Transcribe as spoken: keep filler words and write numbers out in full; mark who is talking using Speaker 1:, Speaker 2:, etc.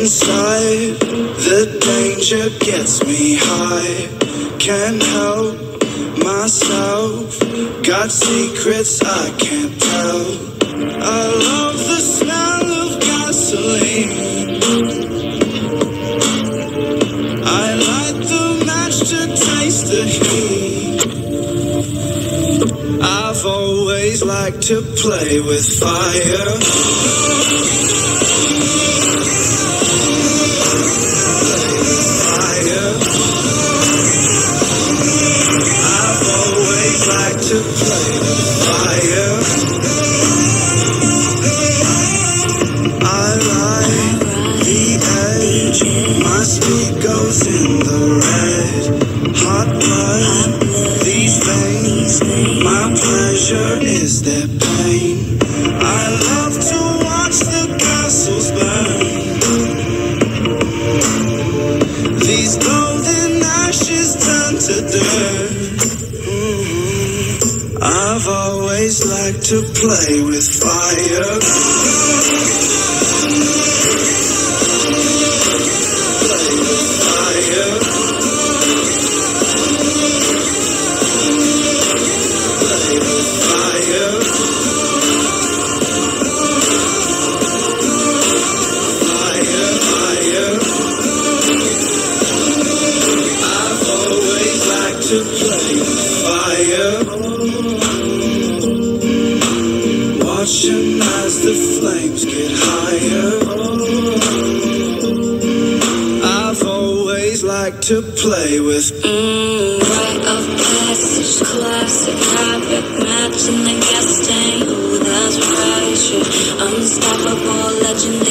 Speaker 1: inside. The danger gets me high. Can't help myself. Got secrets I can't tell. I love the smell of gasoline. I light the match to taste the heat. I've always liked to play with fire. To play with fire. I like the edge. My speed goes in the red. Hot blood, these veins. My pleasure is their pain. I love to watch the castles burn. These golden ashes turn to dirt. I've always liked to play with fire. Play with fire. Play with fire. Fire, fire. I've always liked to play with fire. Watching as the flames get higher. I've always liked to play with
Speaker 2: Mmm, rite of passage, classic habit, matching the gas tank. Ooh, that's pressure, unstoppable, legendary.